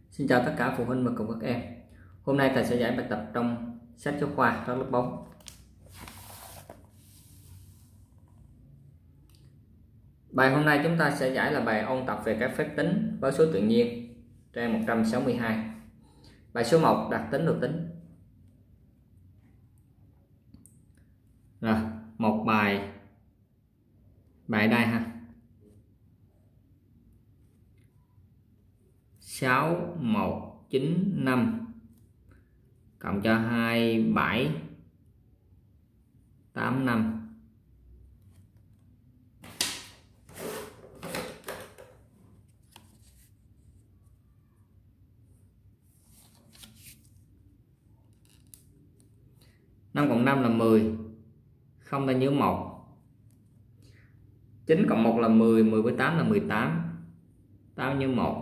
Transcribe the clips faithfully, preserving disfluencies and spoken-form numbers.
Xin chào tất cả phụ huynh và cùng các em. Hôm nay thầy sẽ giải bài tập trong sách giáo khoa toán lớp bốn. Bài hôm nay chúng ta sẽ giải là bài ôn tập về các phép tính với số tự nhiên, trang một trăm sáu mươi hai. Bài số một, đặc tính đồ tính. Rồi, một bài bài đây ha. sáu, một, chín, năm cộng cho hai, bảy, tám, năm. năm cộng năm là mười, không ta nhớ một. chín cộng một là mười, mười với tám là mười tám, tám nhớ một.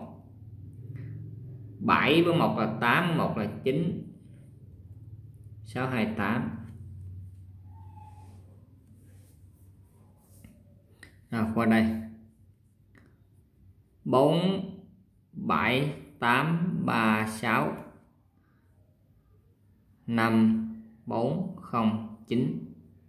bảy với một là tám, một là chín, sáu, hai, tám. Rồi qua đây. bốn, bảy, tám, ba, sáu, năm, bốn, không, chín.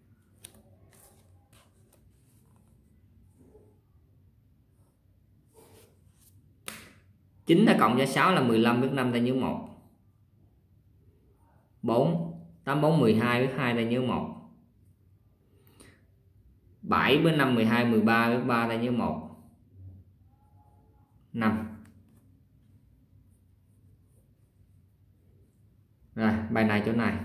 chín ta cộng cho sáu là mười lăm, với năm ta nhớ một. bốn, tám, bốn, mười hai, với hai ta nhớ một. bảy với năm, mười hai, mười ba, với ba ta nhớ một. năm. Rồi, bài này chỗ này.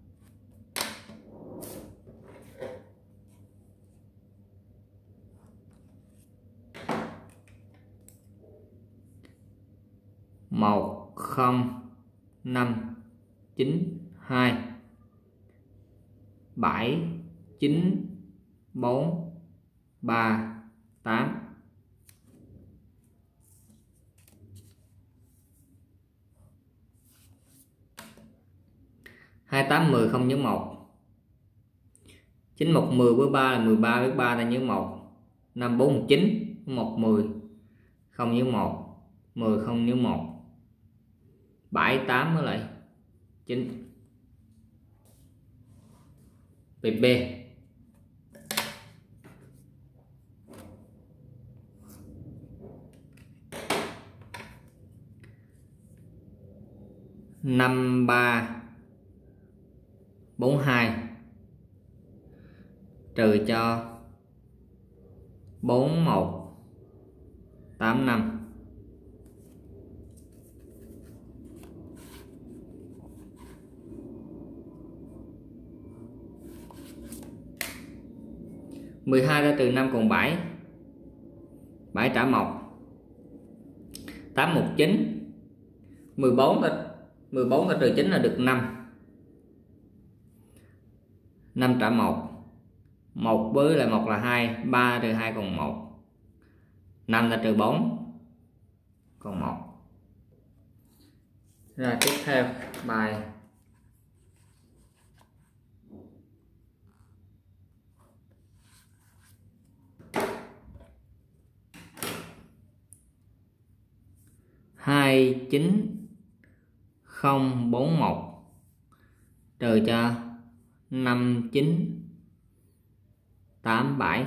một, không, năm, chín, hai, bảy, chín, bốn, ba, tám. hai, tám, mười không nhớ một. chín, một, mười với ba là mười ba, với ba ta nhớ một. năm, bốn, chín, một, mười không nhớ một, mười không nhớ một. bảy, tám với lại chín. Về B. năm, ba, bốn, hai trừ cho bốn, một, tám, năm. mười hai ra trừ năm còn bảy. bảy trả một. tám, một, chín. mười bốn ta mười bốn ta trừ chín là được năm. năm trả một. một với lại một là hai, ba trừ hai còn một. năm ta trừ bốn còn một. Rồi tiếp theo bài hai, chín, không, bốn, một trừ cho năm, chín, tám, bảy.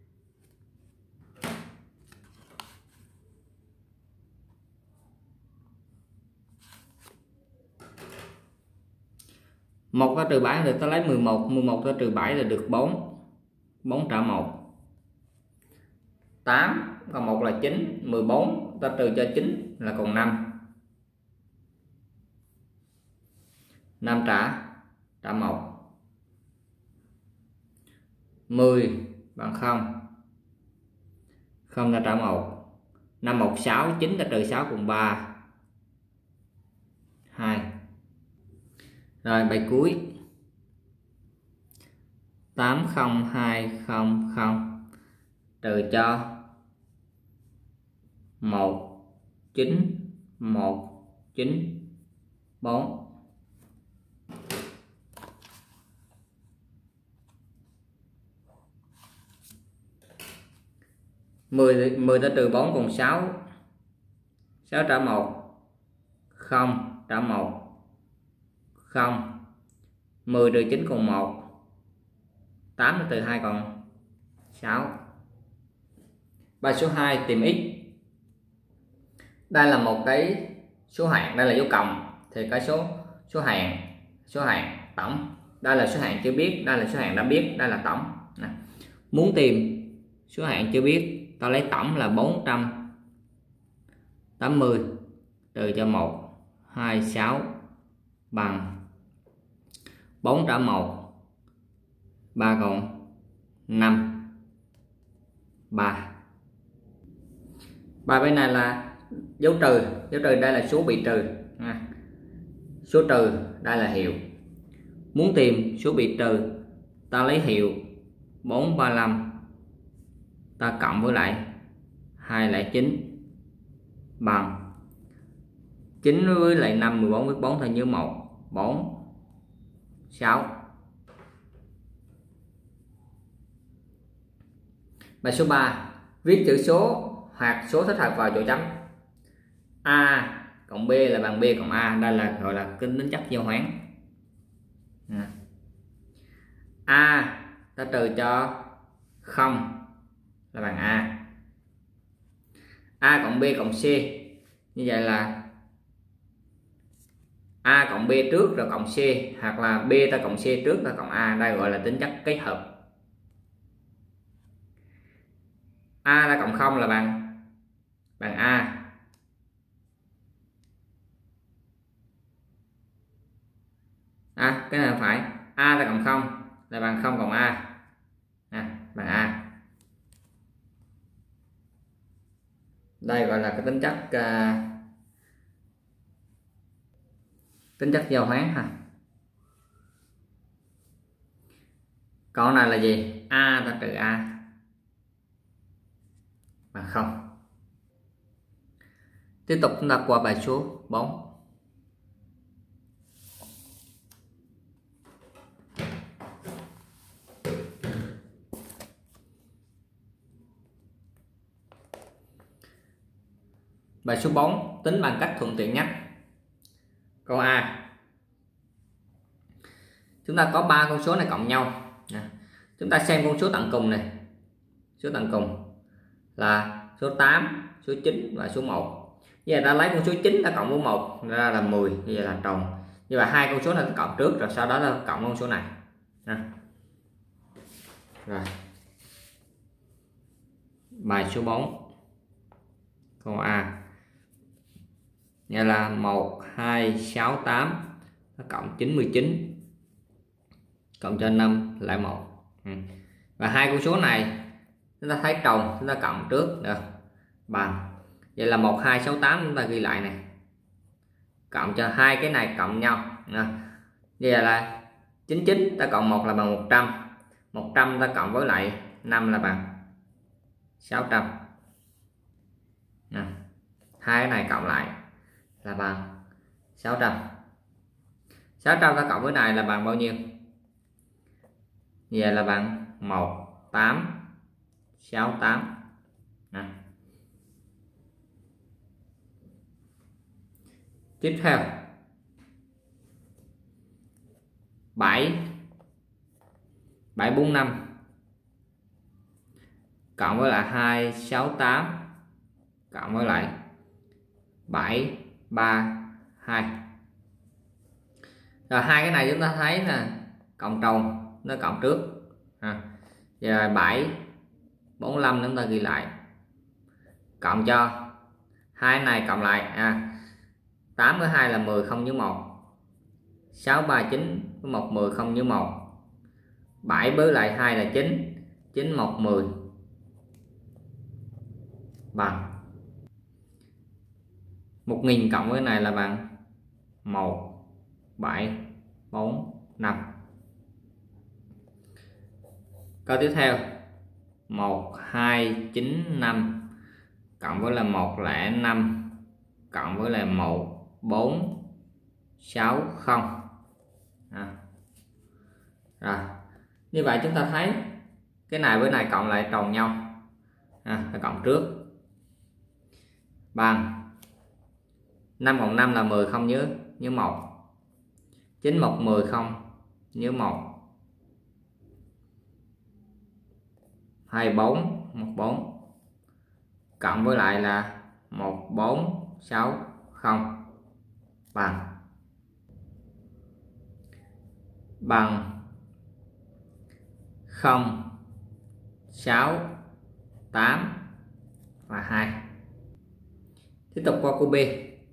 một ta trừ bảy thì ta lấy mười một, mười một ta trừ bảy là được bốn. bốn trả một. tám còn một là chín, mười bốn ta trừ cho chín là còn năm. năm trả trả một. mười bằng không. không ta trả một. năm, một, sáu, chín ta trừ sáu còn ba. hai. Rồi bài cuối. tám, không, hai, không, không trừ cho một, chín, một, chín, bốn. mười, mười ta trừ bốn còn sáu. sáu trả một. không trả một, không. mười trừ chín còn một, tám trừ hai còn sáu. Bài số hai tìm x. Đây là một cái số hạng, đây là dấu cộng thì cái số số hạng số hạng tổng, đây là số hạng chưa biết, đây là số hạng đã biết, đây là tổng. Này. Muốn tìm số hạng chưa biết, ta lấy tổng là bốn trăm tám mươi trừ cho một, hai, sáu bằng bốn trả một, ba còn năm, ba. Bài bên này là dấu trừ, dấu trừ đây là số bị trừ, số trừ đây là hiệu. Muốn tìm số bị trừ, ta lấy hiệu bốn ba lăm, ta cộng với lại hai không chín bằng chín với lại năm, mười bốn với bốn thành như một, bốn, sáu. Bài số ba, viết chữ số hoặc số thích hợp vào chỗ chấm. A cộng B là bằng B cộng A, đây là gọi là tính tính chất giao hoán. A ta trừ cho không là bằng A. A cộng B cộng C, như vậy là A cộng B trước rồi cộng C, hoặc là B ta cộng C trước ta cộng A, đây gọi là tính chất kết hợp. A ta cộng không là bằng bằng A. À, cái này phải, A ta cộng không là bằng không cộng A, à, bằng A. Đây gọi là cái tính chất uh, tính chất giao hoán ha. Còn này là gì? A ta trừ A bằng không. Tiếp tục chúng ta qua bài số bốn. Bài số bốn tính bằng cách thuận tiện nhất. Câu A. Chúng ta có ba con số này cộng nhau. Chúng ta xem con số tận cùng này. Số tận cùng là số tám, số chín và số một. Bây giờ ta lấy con số chín ta cộng với một ra là mười, bây giờ là tròn. Như vậy hai con số này ta cộng trước rồi sau đó ta cộng con số này. Rồi. Bài số bốn. Câu A. Nghĩa là một, hai, sáu, tám cộng chín mươi chín cộng cho năm lại một. Ừ. Và hai con số này chúng ta thấy tròn, chúng ta cộng trước được bằng. Vậy là một, hai, sáu, tám chúng ta ghi lại này. Cộng cho hai cái này cộng nhau. Vậy là chín mươi chín ta cộng một là bằng một trăm. một trăm ta cộng với lại năm là bằng sáu trăm. Nè. Hai cái này cộng lại là bằng sáu trăm. sáu trăm ta cộng với này là bằng bao nhiêu? Vậy là bằng một, tám, sáu, tám. Nè. Tiếp theo bảy, bảy bốn năm cộng với lại hai sáu tám cộng với lại bảy ba hai. Rồi hai cái này chúng ta thấy là cộng tròn, nó cộng trước. À, giờ bảy bốn mươi lăm chúng ta ghi lại. Cộng cho hai này cộng lại, à, tám với hai là mười, không nhớ một. sáu ba chín với một mười, không nhớ một. bảy với lại hai là chín, chín một mười bằng một nghìn cộng với này là bằng một bảy bốn năm. Câu tiếp theo một hai chín năm cộng với là một không năm cộng với là một bốn sáu không. À. Rồi. Như vậy chúng ta thấy cái này với này cộng lại tròn nhau. À, phải cộng trước. Bằng năm cộng năm là mười không nhớ nhớ một. chín một mười không nhớ một. hai bốn một bốn cộng với lại là một bốn sáu không bằng bằng không sáu tám và hai. Tiếp tục qua câu B.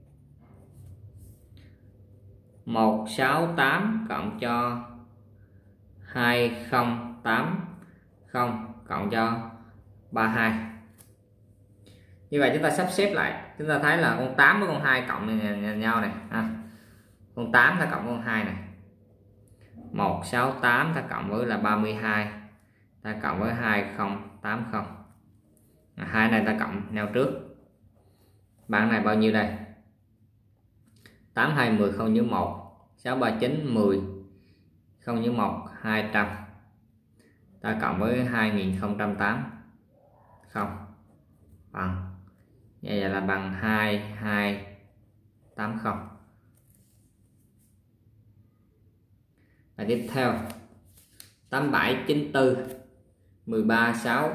một sáu tám cộng cho hai không tám không cộng cho ba hai. Như vậy chúng ta sắp xếp lại, chúng ta thấy là con tám với con hai cộng này nhau này ha. Con tám ta cộng con hai này. một sáu tám ta cộng với là ba mươi hai, ta cộng với hai không tám không. Hai này ta cộng nhau trước. Bảng này bao nhiêu đây? tám hai mười không nhớ một, sáu ba chín mười không nhớ một, hai trăm. Ta cộng với hai nghìn không trăm tám không bằng, như vậy là bằng hai hai tám không. Và tiếp theo tám bảy chín tư mười ba sáu,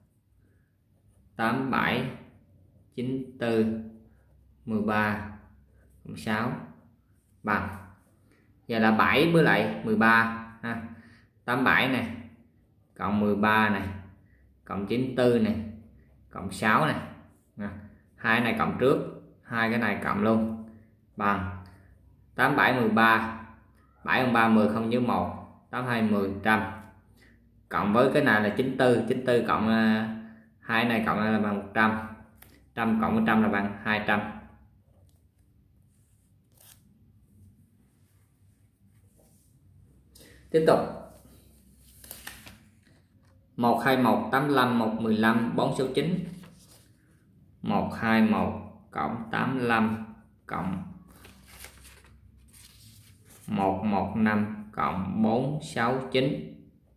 tám bảy chín tư mười ba sáu bằng, vậy là bảy với lại mười ba ha. tám mươi bảy này cộng mười ba này cộng chín mươi tư này cộng sáu này, hai này cộng trước, hai cái này cộng luôn bằng tám bảy mười ba, bảy cộng ba mười không nhớ một, tám hai mười trăm cộng với cái này là chín mươi tư, chín mươi tư cộng hai này cộng là bằng một trăm, trăm cộng một trăm là bằng hai trăm. Tiếp tục một hai một tám lăm một mười lăm bốn sáu chín, một hai một cộng tám lăm cộng một một năm cộng bốn sáu chín.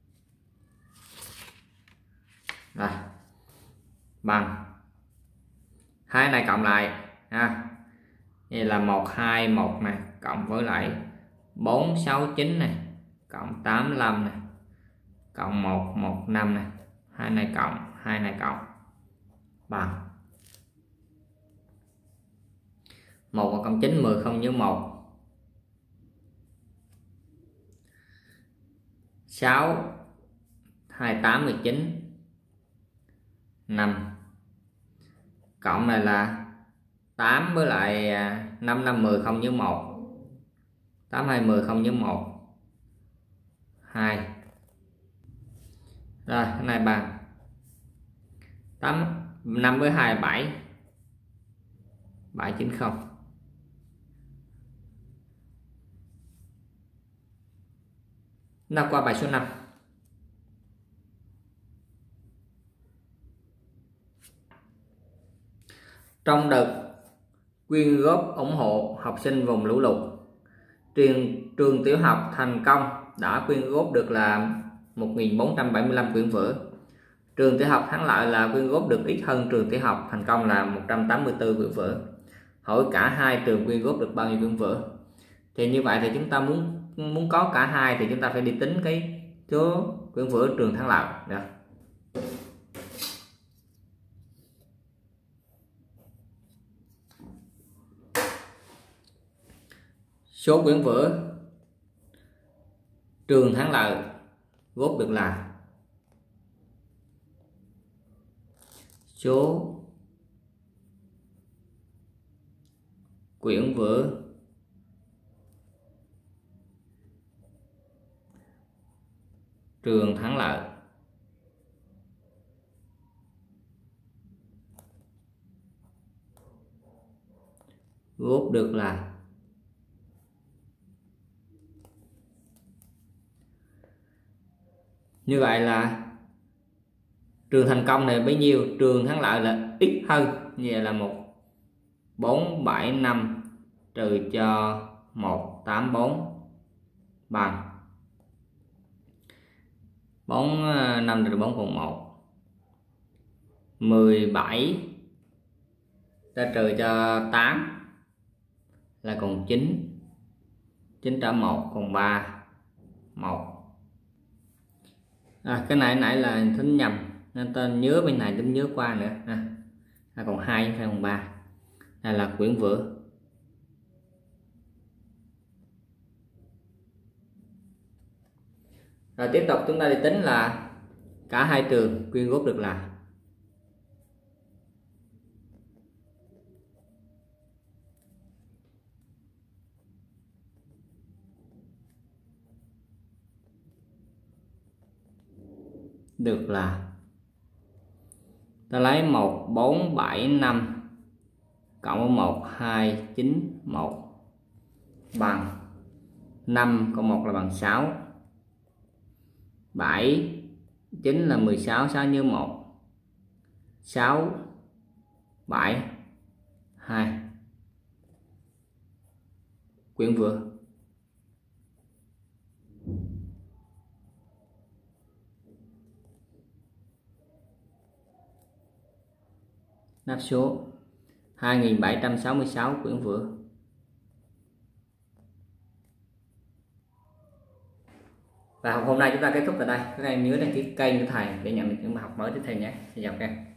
Rồi bằng hai này cộng lại ha. Vậy là một hai một này cộng với lại bốn sáu chín này cộng tám mươi lăm này cộng một một năm này, hai này cộng, hai này cộng bằng một cộng chín mười không nhớ một, sáu hai tám mười chín năm cộng này là tám với lại năm năm mười không nhớ một, tám hai mười không nhớ một, hai. Rồi cái này bằng tám năm với hai bảy, bảy chín không. Nào qua bài số năm. Trong đợt quyên góp ủng hộ học sinh vùng lũ lụt, trường trường tiểu học Thành Công đã quyên góp được là một nghìn bốn trăm bảy mươi lăm quyển vở. Trường tiểu học Thắng Lợi là quyên góp được ít hơn trường tiểu học Thành Công là một trăm tám mươi tư quyển vở. Hỏi cả hai trường quyên góp được bao nhiêu quyển vở? Thì như vậy thì chúng ta muốn muốn có cả hai thì chúng ta phải đi tính cái số quyển vở trường Thắng Lợi. Được. Số quyển vở trường Thắng Lợi góp được là số quyển vở trường Thắng Lợi góp được là như vậy là trường Thành Công này bấy nhiêu, trường Thắng Lợi là ít hơn, như vậy là một bốn bảy năm trừ cho một tám bốn bằng bốn năm trừ bốn còn một, mười bảy ta trừ cho tám là còn chín, chín trả một còn ba, một. À, cái này nãy là tính nhầm nên tên nhớ bên này tính nhớ qua nữa à. À, còn hai phải còn ba. Đây là quyển vữa. Rồi tiếp tục chúng ta đi tính là cả hai trường quyên góp được là được là ta lấy một bốn bảy năm cộng với một hai chín một bằng năm cộng một là bằng sáu, bảy chín là mười sáu, sáu nhớ một, sáu bảy hai. Quyển vừa. Đáp số hai nghìn bảy trăm sáu mươi sáu quyển vừa. Và học hôm nay chúng ta kết thúc tại đây. Các em nhớ đăng ký kênh của thầy để nhận được những bài học mới tiếp theo nhé. Xin chào các em.